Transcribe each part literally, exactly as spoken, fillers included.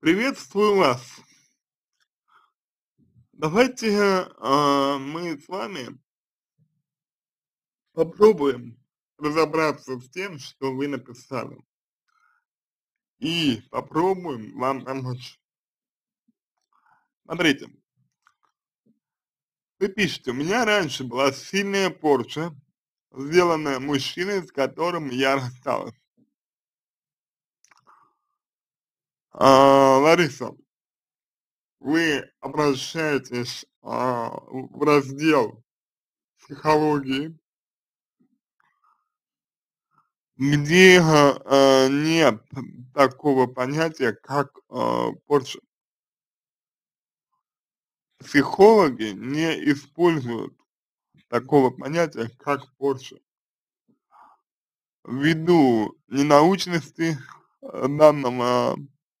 Приветствую вас. Давайте а, мы с вами попробуем разобраться с тем, что вы написали, и попробуем вам помочь. Смотрите, вы пишете, у меня раньше была сильная порча, сделанная мужчиной, с которым я рассталась. А, Лариса, вы обращаетесь а, в раздел психологии, где а, нет такого понятия, как а, порча. Психологи не используют такого понятия, как порча, ввиду ненаучности э, данного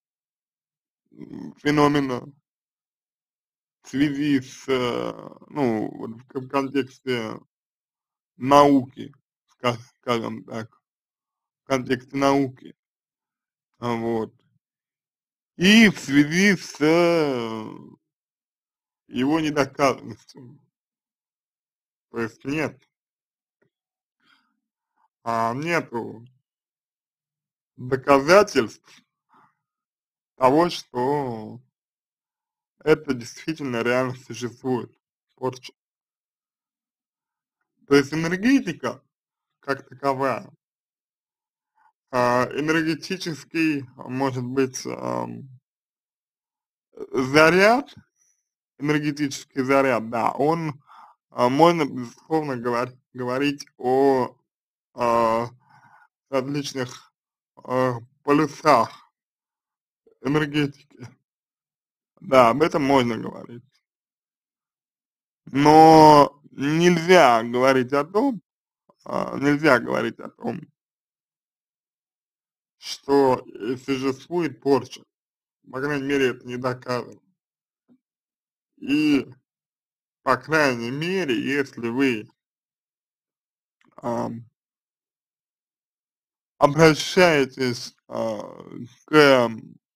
м, феномена в связи с, э, ну, вот в кон- контексте науки, ска- скажем так, в контексте науки, а, вот, и в связи с э, его недоказанностью. То есть нет, а, нету доказательств того, что это действительно реально существует, порча. То есть энергетика, как таковая, а, энергетический, а, может быть, ам, заряд, энергетический заряд, да, он, а, можно, безусловно, говор говорить о, а, различных, а, полюсах энергетики. Да, об этом можно говорить. Но нельзя говорить о том, а, нельзя говорить о том, что э, существует порча. По крайней мере, это не доказано. И, по крайней мере, если вы ам, обращаетесь а, к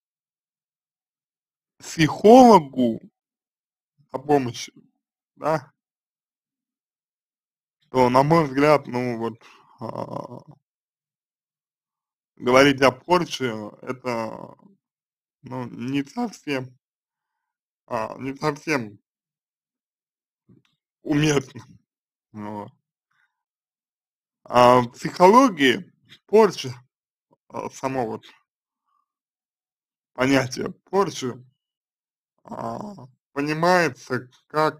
психологу о помощи, да, то, на мой взгляд, ну вот, а, говорить о порче, это, ну, не совсем, а, не совсем уместно. Вот. А в психологии порча, а, само вот понятие порчи а, понимается как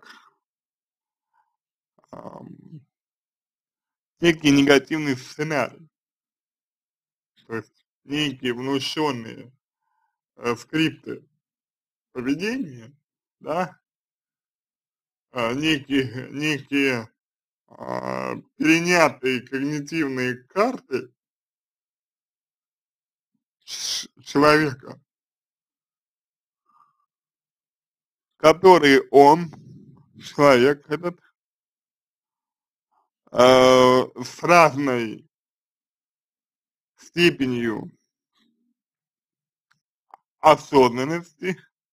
ам, некий негативный сценарий, то есть некие внушенные э, скрипты поведения, да, а, некие, некие а, перенятые когнитивные карты ч- человека, которые он, человек этот, э, с разной степенью осознанности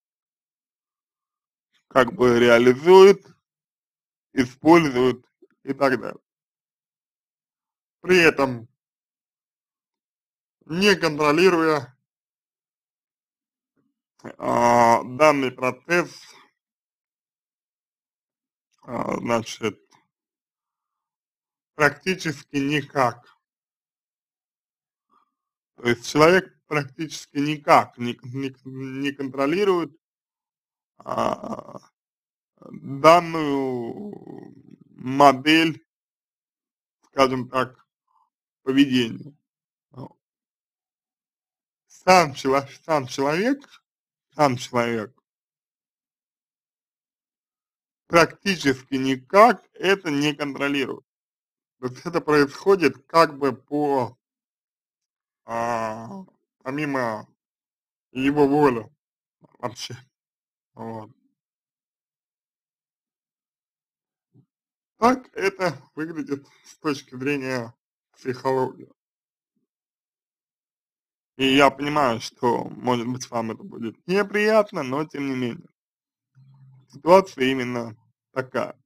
как бы реализует, использует и так далее. При этом не контролируя а, данный процесс, а, значит, практически никак. То есть человек практически никак не, не, не контролирует а, данную модель, скажем так, поведения. Вот. Сам, чело- сам человек, сам человек практически никак это не контролирует. То есть это происходит как бы по, а, помимо его воли вообще. Вот. Так это выглядит с точки зрения психологии. И я понимаю, что, может быть, вам это будет неприятно, но тем не менее. Ситуация именно такая.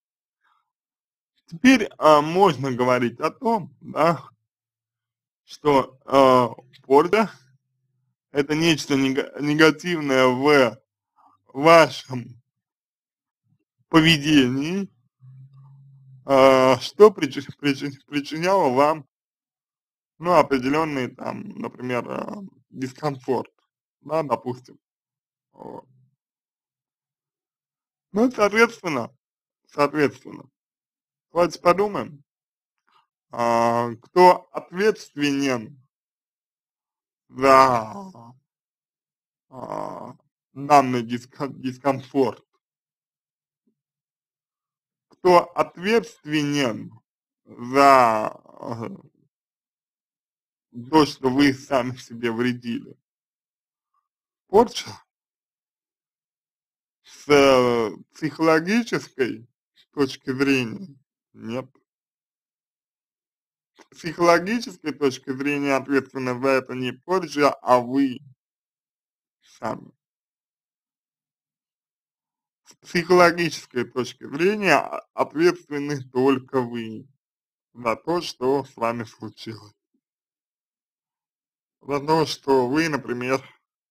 Теперь, а, можно говорить о том, да, что, а, порча — это нечто нега негативное в вашем поведении, а, что причи причи причиняло вам, ну, определенный там, например, а, дискомфорт, да, допустим. Вот. Ну, соответственно соответственно, давайте подумаем, а, кто ответственен за, а, данный диско дискомфорт, кто ответственен за, э, то, что вы сами себе вредили. Порча с, э, психологической точки зрения — нет. С психологической точки зрения ответственны за это не порча, а вы сами. С психологической точки зрения о ответственны только вы за то, что с вами случилось. За то, что вы, например,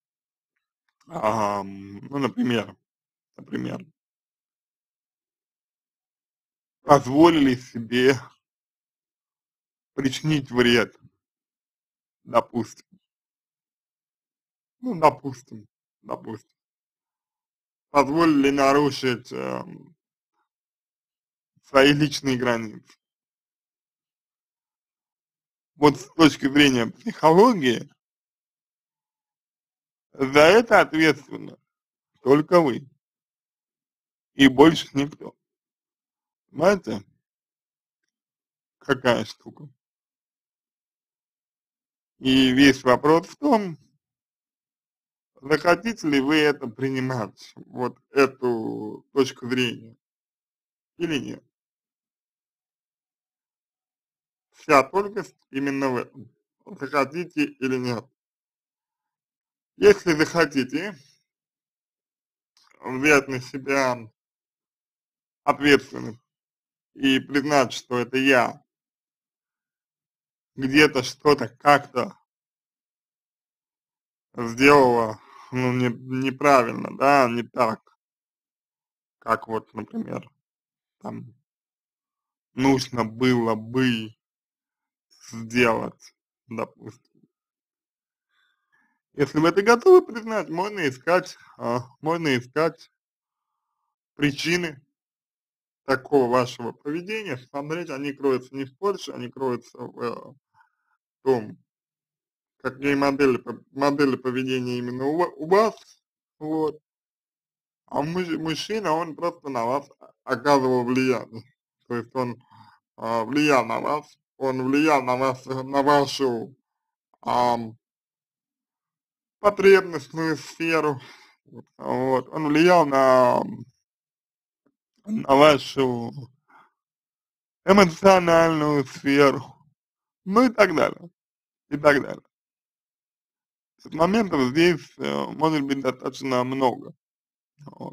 ам, ну, например например, позволили себе причинить вред, допустим. Ну, допустим, допустим. Позволили нарушить, эм, свои личные границы. Вот с точки зрения психологии за это ответственны только вы и больше никто. Понимаете, какая штука? И весь вопрос в том, захотите ли вы это принимать, вот эту точку зрения или нет. Вся тонкость именно в этом. Захотите или нет. Если захотите взять на себя ответственность и признать, что это я где-то что-то как-то сделала, ну, не неправильно, да, не так, как вот, например, там нужно было бы сделать, допустим. Если вы это готовы признать, можно искать, а, можно искать причины такого вашего поведения, смотреть, они кроются не в Польше, они кроются в, э, том, какие модели п модели поведения именно у ва у вас, вот. А мужи мужчина, он просто на вас о оказывал влияние. То есть он, а, влиял на вас, он влиял на вас, э, на вашу, ам, потребностную сферу, вот. Он влиял на на вашу эмоциональную сферу, ну и так далее, и так далее. Моментов здесь, э, может быть достаточно много. Вот.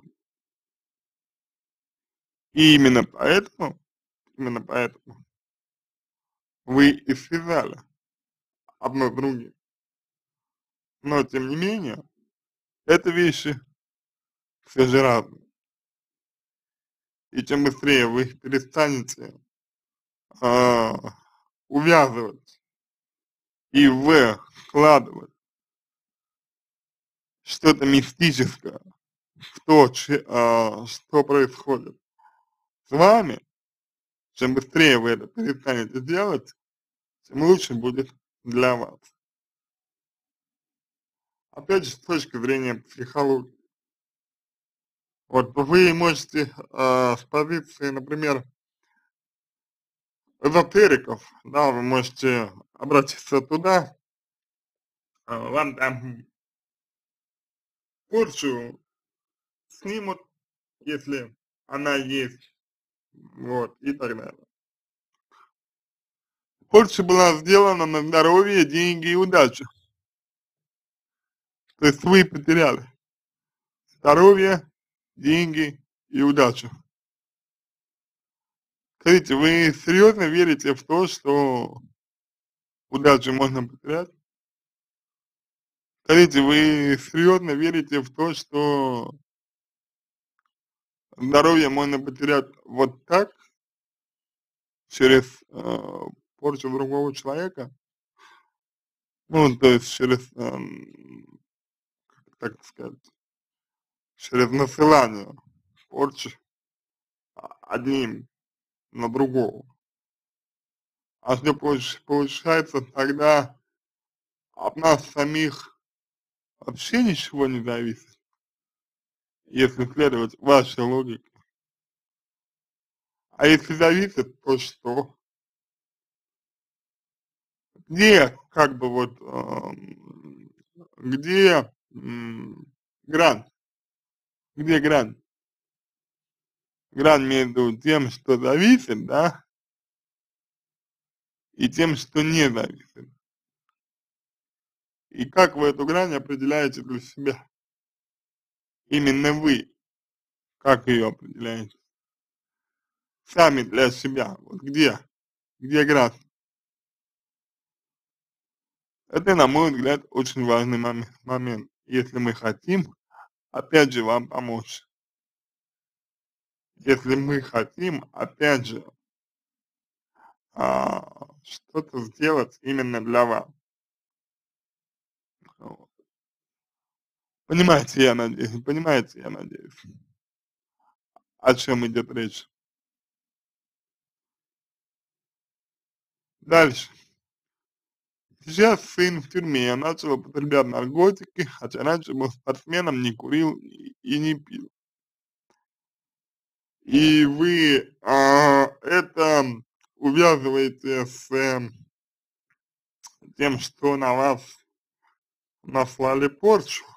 И именно поэтому, именно поэтому вы и связали одно с другим. Но тем не менее, это вещи все же разные. И чем быстрее вы их перестанете, а, увязывать и вкладывать что-то мистическое в то, че а, что происходит с вами, чем быстрее вы это перестанете делать, тем лучше будет для вас. Опять же, с точки зрения психологии. Вот вы можете, а, с позиции, например, эзотериков, да, вы можете обратиться туда, а, вам там порчу снимут, если она есть, вот, и так далее. Порча была сделана на здоровье, деньги и удачу. То есть вы потеряли здоровье, деньги и удачу. Скажите, вы серьезно верите в то, что удачу можно потерять? Скажите, вы серьезно верите в то, что здоровье можно потерять вот так, через э, порчу другого человека? Ну, то есть через, эм, как сказать, через насылание порчи а- одним на другого. А что получ- получается тогда от нас самих вообще ничего не зависит, если следовать вашей логике. А если зависит, то что? Где, как бы вот, эм, где м, грань? Где грань? Грань между тем, что зависит, да, и тем, что не зависит. И как вы эту грань определяете для себя? Именно вы, как ее определяете? Сами для себя, вот где, где грань? Это, на мой взгляд, очень важный моме- момент, если мы хотим, опять же, вам помочь. Если мы хотим, опять же, а, что-то сделать именно для вас. Вот. Понимаете, я надеюсь, понимаете, я надеюсь, о чем идет речь. Дальше. Сейчас сын в тюрьме, начал употреблять наркотики, хотя раньше был спортсменом, не курил и, и не пил. И вы а, это увязываете с э, тем, что на вас наслали порчу,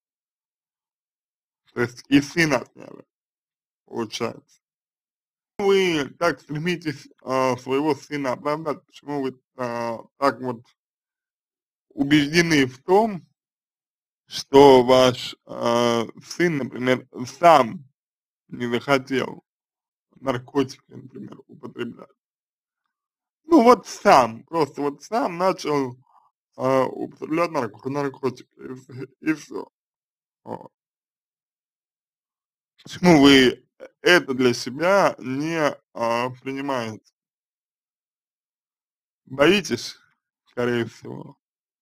то есть и сына отняли, получается. Вы так стремитесь а, своего сына оправдать, почему вы а, так вот убеждены в том, что ваш а, сын, например, сам не захотел наркотики, например, употреблять. Ну вот сам, просто вот сам начал а, употреблять нарко наркотики, и все. Вот. Почему вы это для себя не а, принимаете? Боитесь, скорее всего.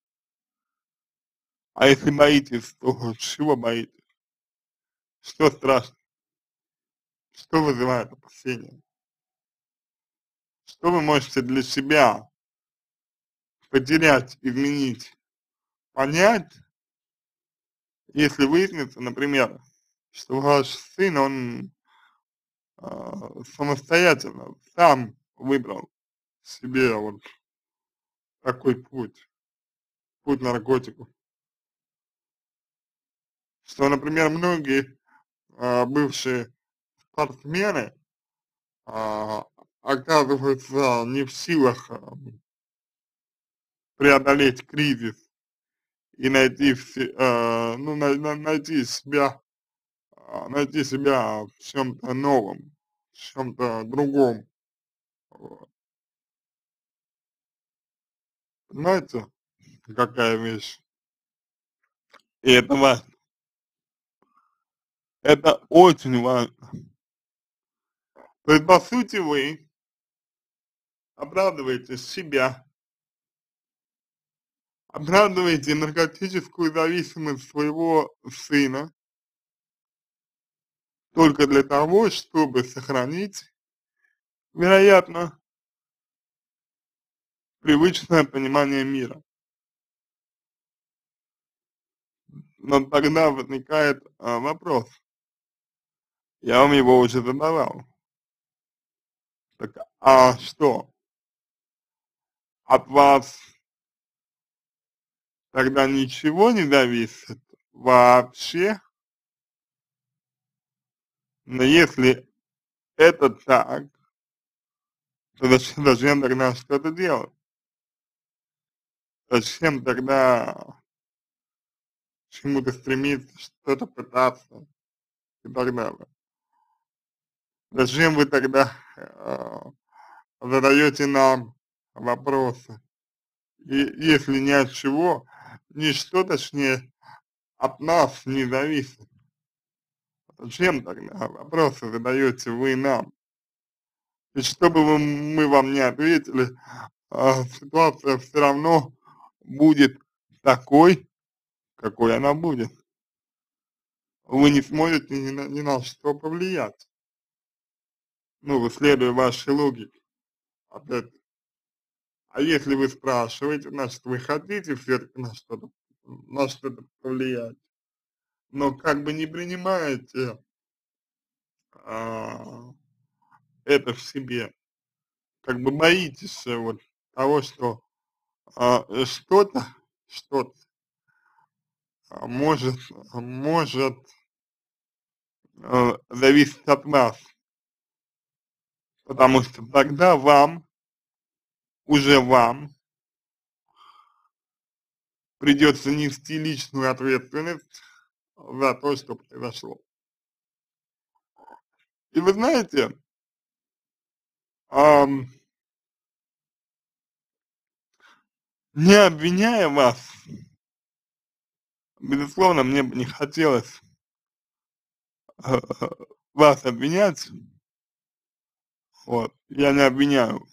А если боитесь, то чего боитесь? Что страшно? Что вызывает опасения? Что вы можете для себя потерять, изменить, понять, если выяснится, например, что ваш сын, он а, самостоятельно сам выбрал себе вот такой путь, путь наркотиков. Что, например, многие а, бывшие спортсмены а, оказываются не в силах а, преодолеть кризис и найти, все, а, ну, на, на- найти себя, а, найти себя в чем-то новом, в чем-то другом. Вот. Понимаете, какая вещь? И это важно. Это очень важно. То есть, по сути, вы оправдываете себя, оправдываете наркотическую зависимость своего сына только для того, чтобы сохранить, вероятно, привычное понимание мира. Но тогда возникает а, вопрос, я вам его уже задавал. Так, а что, от вас тогда ничего не зависит вообще? Но если это так, то зачем, зачем тогда что-то делать? Зачем тогда чему-то стремиться, что-то пытаться и так далее. Зачем вы тогда, а, задаете нам вопросы? И если ни от чего, ничто, точнее, от нас не зависит. Зачем тогда вопросы задаете вы нам? И что бы вы мы вам не ответили, а, ситуация все равно будет такой, какой она будет. Вы не сможете ни на ни на что повлиять. Ну, следуя вашей логике, опять. А если вы спрашиваете, значит, вы хотите все-таки на что-то на что-то повлиять, но как бы не принимаете а, это в себе, как бы боитесь э, вот того, что а, э, что-то, что-то а, может, может э, зависеть от вас, потому что тогда вам, уже вам придется нести личную ответственность за то, что произошло. И вы знаете, ам, не обвиняя вас, безусловно, мне бы не хотелось э, вас обвинять, вот, я не обвиняю,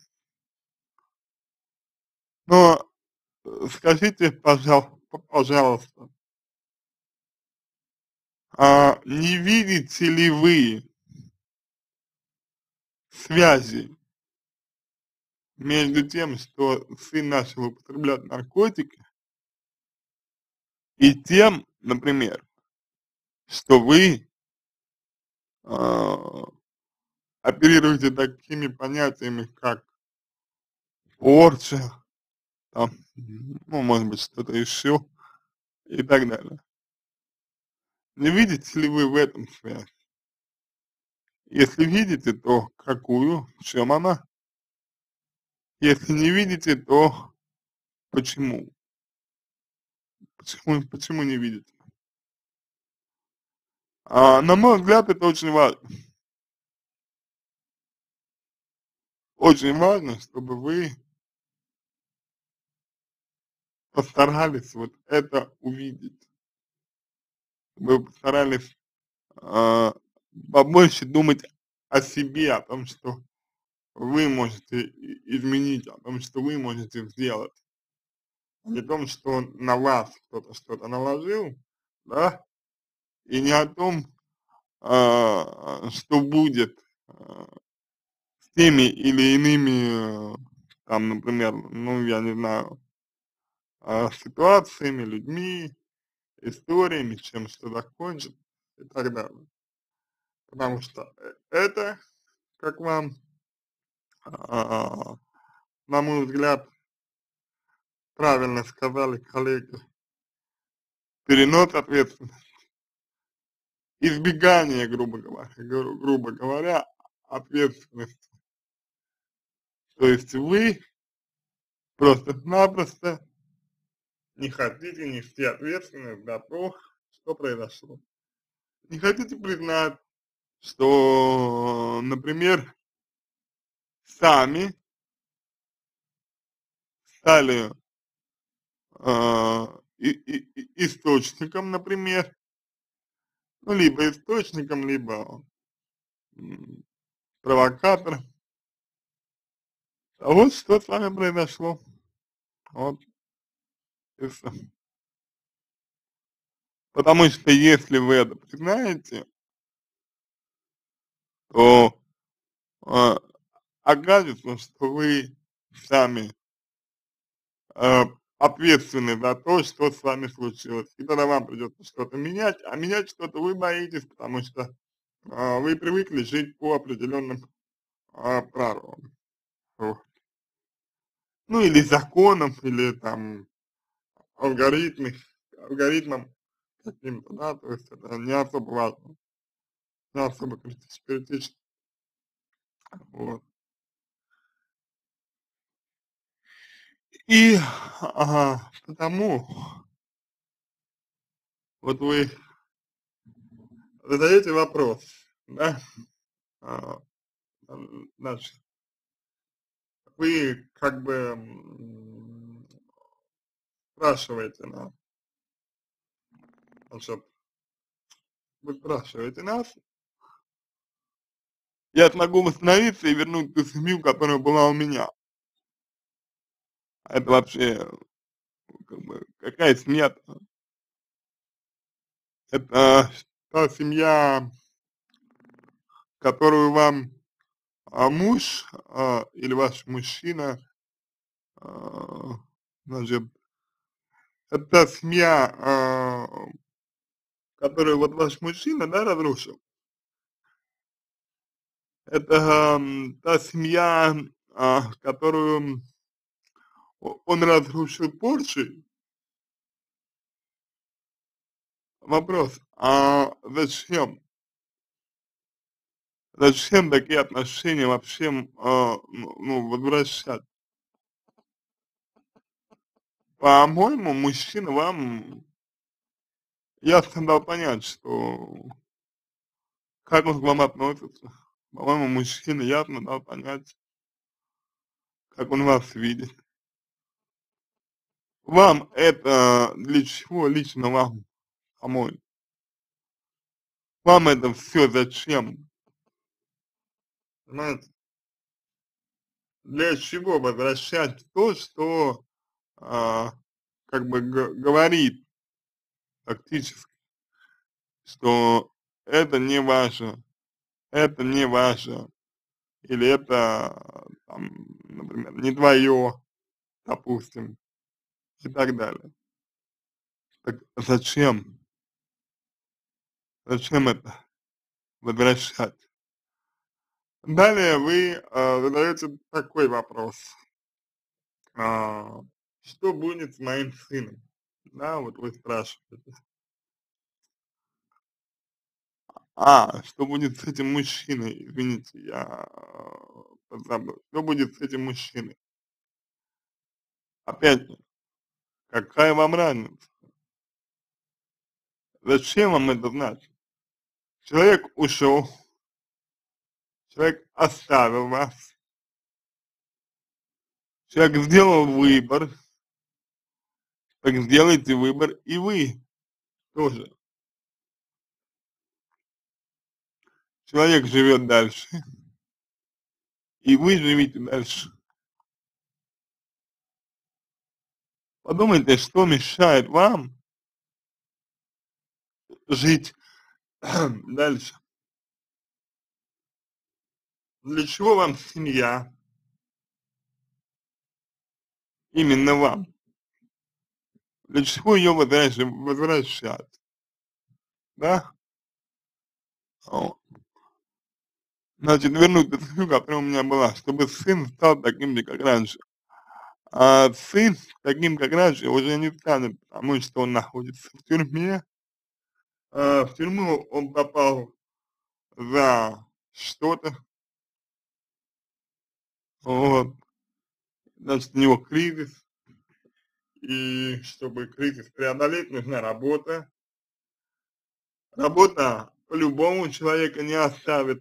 но э, скажите, пожал, пожалуйста, а не видите ли вы связи между тем, что сын начал употреблять наркотики, и тем, например, что вы а, оперируете такими понятиями, как порча, там, ну, может быть, что-то еще и так далее. Не видите ли вы в этом связь? Если видите, то какую, в чем она? Если не видите, то почему? Почему, почему не видите? А, на мой взгляд, это очень важно. Очень важно, чтобы вы постарались вот это увидеть. Вы постарались а, побольше думать о себе, о том, что вы можете и- изменить, о том, что вы можете сделать, а не о том, что на вас кто-то что-то наложил, да, и не о том, а, что будет а, с теми или иными, э, там, например, ну, я не знаю, а, ситуациями, людьми, историями, чем что закончится и так далее. Потому что э- это, как вам, а, на мой взгляд, правильно сказали коллеги, перенос ответственности, избегание, грубо говоря, гру- грубо говоря, ответственности. То есть вы просто-напросто не хотите нести ответственность за то, что произошло. Не хотите признать, что, например, сами стали а, и, и- и- источником, например, ну, либо источником, либо м, провокатором. А вот что с вами произошло. Вот и всё. Потому что если вы это признаете, то а, окажется, что вы сами а, ответственны за то, что с вами случилось. И тогда вам придется что-то менять, а менять что-то вы боитесь, потому что а, вы привыкли жить по определенным а, правилам. Вот. Ну или законам, или там алгоритмы, алгоритмам каким-то, да, то есть это не особо важно, не особо критич- критично. Вот. И ага, потому Вот вы задаете вопрос, да, а, м, значит, вы как бы м, спрашиваете нас, значит, вы спрашиваете нас, я смогу восстановиться и вернуть ту семью, которая была у меня. А это вообще, как бы, какая семья-то? Это та семья, которую вам а, муж а, или ваш мужчина, а, значит, это та семья, а, которую вот ваш мужчина, да, разрушил. Это ам, та семья, а, которую о- он разрушил Поршей. Вопрос, а зачем? Зачем такие отношения вообще, м, а, ну, ну, возвращать? По-моему, мужчина вам ясно дал понять, что как он к вам относится. По-моему, мужчина ясно дал понять, как он вас видит. Вам это для чего лично вам самой? Вам это все зачем? Понимаете? Для чего возвращать то, что а, как бы г- говорит фактически, что это не ваше, это не ваше, или это, там, например, не твое, допустим, и так далее. Так зачем? Зачем это возвращать? Далее вы а, задаете такой вопрос. А, что будет с моим сыном? Да, вот вы спрашиваете. А, что будет с этим мужчиной? Извините, я э, подзабыл. Что будет с этим мужчиной? Опять же, какая вам разница? Зачем вам это знать? Человек ушел, человек оставил вас, человек сделал выбор, так сделайте выбор и вы тоже. Человек живет дальше, и вы живите дальше. Подумайте, что мешает вам жить дальше. Для чего вам семья? Именно вам. Для чего ее возвращать? Да? О, значит, вернуть ту семью, которая у меня была, чтобы сын стал таким же, как раньше. А сын таким, как раньше, уже не станет, потому что он находится в тюрьме. А, в тюрьму он попал за что-то, вот, значит, у него кризис, и чтобы кризис преодолеть, нужна работа. Работа по-любому человека не оставит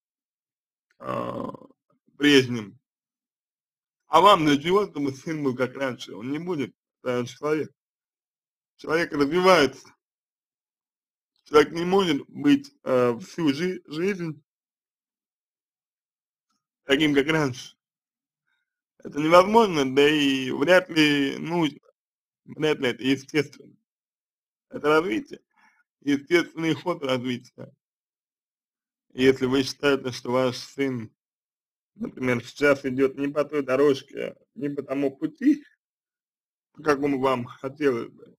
а, прежним. А вам для чего, чтобы сын был как раньше? Он не будет э, человек. Человек развивается. Человек не может быть э, всю жи жизнь таким, как раньше. Это невозможно, да и вряд ли нужно. Вряд ли это естественно. Это развитие. Естественный ход развития. Если вы считаете, что ваш сын, например, сейчас идет не по той дорожке, не по тому пути, по какому вам хотелось бы,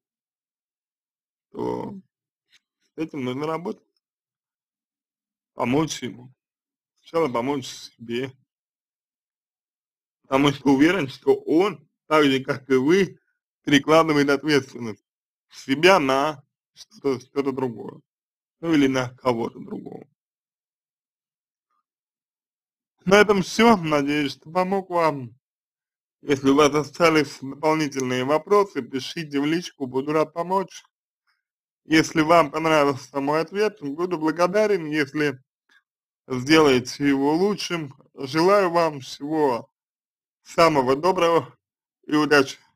то с этим нужно работать, помочь ему. Сначала помочь себе, потому что уверен, что он, так же, как и вы, перекладывает ответственность с себя на что-то что другое, ну или на кого-то другого. На этом все. Надеюсь, что помог вам. Если у вас остались дополнительные вопросы, пишите в личку, буду рад помочь. Если вам понравился мой ответ, буду благодарен, если сделаете его лучшим. Желаю вам всего самого доброго и удачи!